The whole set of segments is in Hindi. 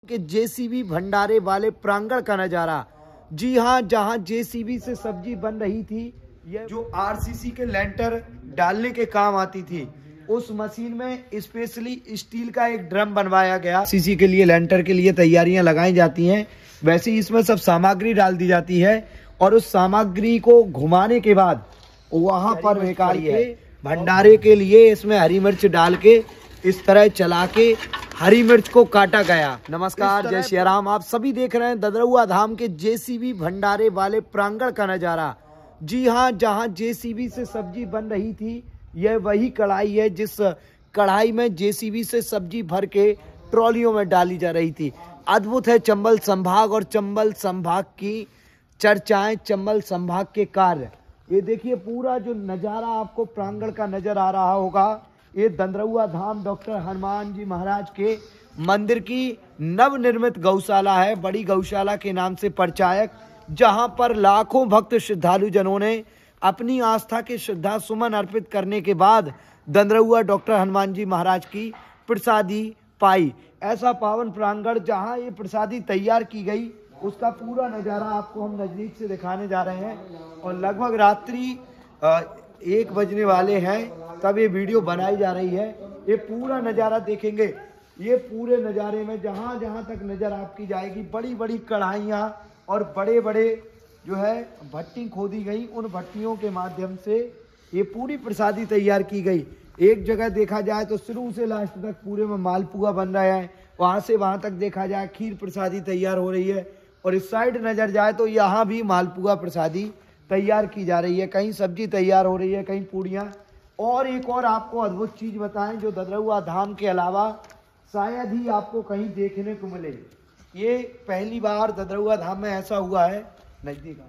के जेसीबी भंडारे वाले प्रांगण का नजारा। जी हाँ, जहाँ जेसीबी से सब्जी बन रही थी, ये जो आरसीसी के लेंटर डालने के काम आती थी, उस मशीन में स्पेशली स्टील का एक ड्रम बनवाया गया। आरसीसी के लिए लेंटर के लिए तैयारियां लगाई जाती हैं, वैसे ही इसमें सब सामग्री डाल दी जाती है और उस सामग्री को घुमाने के बाद वहां पर निकाल के भंडारे के लिए इसमें हरी मिर्च डाल के इस तरह चला के हरी मिर्च को काटा गया। नमस्कार, जय श्री राम। आप सभी देख रहे हैं ददरुआ धाम के जेसीबी भंडारे वाले प्रांगण का नजारा। जी हाँ, जहाँ जेसीबी से सब्जी बन रही थी, यह वही कढ़ाई है जिस कढ़ाई में जेसीबी से सब्जी भर के ट्रॉलियों में डाली जा रही थी। अद्भुत है चंबल संभाग और चंबल संभाग की चर्चाएं, चंबल संभाग के कार्य। ये देखिए पूरा जो नजारा आपको प्रांगण का नजर आ रहा होगा, ये ददरुआ धाम डॉक्टर हनुमान जी महाराज के मंदिर की नवनिर्मित गौशाला है, बड़ी गौशाला के नाम से परिचायक, जहां पर लाखों भक्त श्रद्धालु जनों ने अपनी आस्था के श्रद्धा सुमन अर्पित करने के बाद ददरुआ डॉक्टर हनुमान जी महाराज की प्रसादी पाई। ऐसा पावन प्रांगण जहां ये प्रसादी तैयार की गई, उसका पूरा नजारा आपको हम नजदीक से दिखाने जा रहे हैं। और लगभग रात्रि 1 बजने वाले हैं तब ये वीडियो बनाई जा रही है। ये पूरा नजारा देखेंगे। ये पूरे नजारे में जहां जहां तक नजर आपकी जाएगी, बड़ी बड़ी कढ़ाइयाँ और बड़े बड़े जो है भट्टी खोदी गई, उन भट्टियों के माध्यम से ये पूरी प्रसादी तैयार की गई। एक जगह देखा जाए तो शुरू से लास्ट तक पूरे में मालपुआ बन रहा है, वहां से वहां तक देखा जाए खीर प्रसादी तैयार हो रही है, और इस साइड नजर जाए तो यहाँ भी मालपुआ प्रसादी तैयार की जा रही है। कहीं सब्जी तैयार हो रही है, कहीं पूड़ियाँ। और एक और आपको अद्भुत चीज बताएं जो ददरुआ धाम के अलावा शायद ही आपको कहीं देखने को मिले। ये पहली बार ददरुआ धाम में ऐसा हुआ है। नजदीक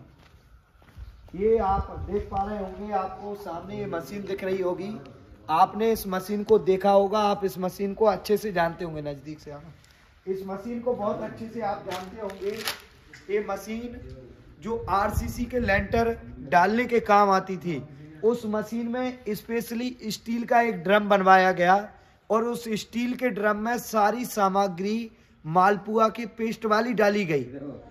ये आप देख पा रहे होंगे, आपको सामने ये मशीन दिख रही होगी, आपने इस मशीन को देखा होगा, आप इस मशीन को अच्छे से जानते होंगे। नजदीक से आप इस मशीन को बहुत अच्छे से आप जानते होंगे। ये मशीन जो आरसीसी के लेंटर डालने के काम आती थी, उस मशीन में स्पेशली स्टील का एक ड्रम बनवाया गया और उस स्टील के ड्रम में सारी सामग्री मालपुआ की पेस्ट वाली डाली गई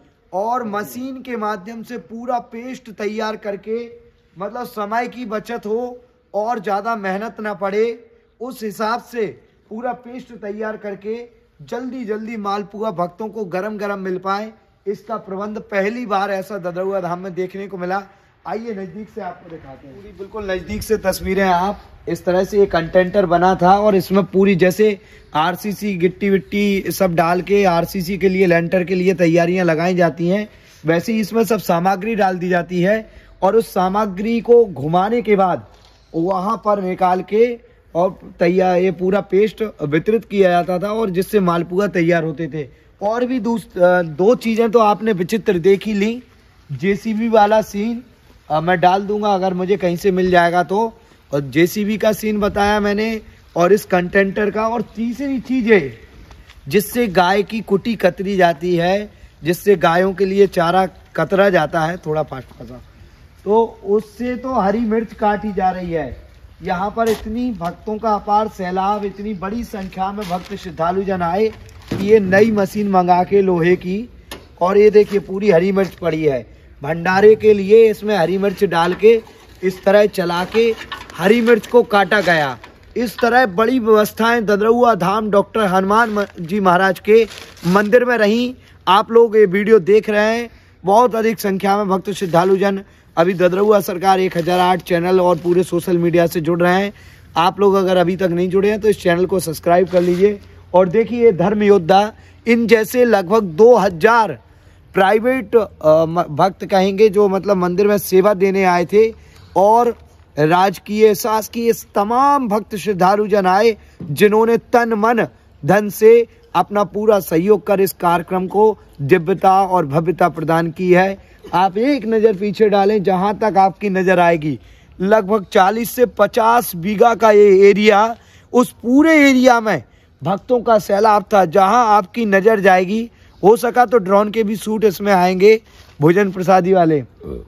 और मशीन के माध्यम से पूरा पेस्ट तैयार करके, मतलब समय की बचत हो और ज़्यादा मेहनत ना पड़े, उस हिसाब से पूरा पेस्ट तैयार करके जल्दी जल्दी मालपुआ भक्तों को गरम गरम मिल पाए, इसका प्रबंध पहली बार ऐसा ददरुआ धाम में देखने को मिला। आइए नजदीक से आपको दिखाते हैं। पूरी बिल्कुल नजदीक से तस्वीरें। आप इस तरह से एक कंटेनर बना था और इसमें पूरी जैसे आरसीसी गिट्टी विट्टी सब डाल के आरसीसी के लिए लेंटर के लिए तैयारियां लगाई जाती हैं, वैसे ही इसमें सब सामग्री डाल दी जाती है और उस सामग्री को घुमाने के बाद वहां पर निकाल के और तैयार ये पूरा पेस्ट वितरित किया जाता था और जिससे मालपुआ तैयार होते थे। और भी दो चीजें तो आपने विचित्र देख ही ली। जेसीबी वाला सीन मैं डाल दूंगा अगर मुझे कहीं से मिल जाएगा तो, और जेसीबी का सीन बताया मैंने और इस कंटेनर का। और तीसरी चीज है जिससे गाय की कुटी कतरी जाती है, जिससे गायों के लिए चारा कतरा जाता है, थोड़ा फास्ट फंसा, तो उससे तो हरी मिर्च काटी जा रही है। यहाँ पर इतनी भक्तों का अपार सैलाब, इतनी बड़ी संख्या में भक्त श्रद्धालु जन आए कि ये नई मशीन मंगा के लोहे की, और ये देखिए पूरी हरी मिर्च पड़ी है भंडारे के लिए। इसमें हरी मिर्च डाल के इस तरह चला के हरी मिर्च को काटा गया। इस तरह बड़ी व्यवस्थाएं ददरुआ धाम डॉक्टर हनुमान जी महाराज के मंदिर में रही। आप लोग ये वीडियो देख रहे हैं, बहुत अधिक संख्या में भक्त श्रद्धालु जन अभी ददरुआ सरकार 1008 चैनल और पूरे सोशल मीडिया से जुड़ रहे हैं। आप लोग अगर अभी तक नहीं जुड़े हैं तो इस चैनल को सब्सक्राइब कर लीजिए। और देखिए धर्म योद्धा, इन जैसे लगभग 2000 प्राइवेट भक्त कहेंगे जो मतलब मंदिर में सेवा देने आए थे, और राजकीय शासकीय तमाम भक्त श्रद्धालु जन आए जिन्होंने तन मन धन से अपना पूरा सहयोग कर इस कार्यक्रम को दिव्यता और भव्यता प्रदान की है। आप एक नज़र पीछे डालें, जहां तक आपकी नज़र आएगी लगभग 40 से 50 बीघा का ये एरिया, उस पूरे एरिया में भक्तों का सैलाब था। जहां आपकी नज़र जाएगी, हो सका तो ड्रोन के भी शूट इसमें आएंगे भोजन प्रसादी वाले।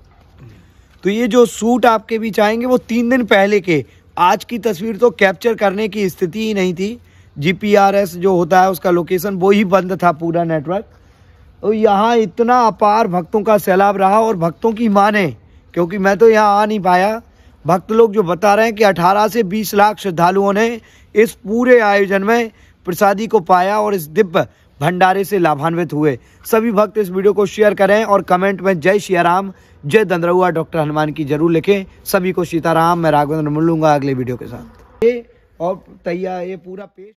तो ये जो शूट आपके बीच आएंगे वो 3 दिन पहले के, आज की तस्वीर तो कैप्चर करने की स्थिति ही नहीं थी। GPRS जो होता है उसका लोकेशन वो ही बंद था पूरा नेटवर्क। तो यहाँ इतना अपार भक्तों का सैलाब रहा और भक्तों की माने, क्योंकि मैं तो यहाँ आ नहीं पाया, भक्त लोग जो बता रहे हैं कि 18 से 20 लाख श्रद्धालुओं ने इस पूरे आयोजन में प्रसादी को पाया और इस दिव्य भंडारे से लाभान्वित हुए। सभी भक्त इस वीडियो को शेयर करें और कमेंट में जय श्री राम, जय दंद्रहुआ डॉक्टर हनुमान की जरूर लिखें। सभी को सीताराम। मैं राघवेंद्र मिलूंगा अगले वीडियो के साथ। ये और तैयार ये पूरा पेज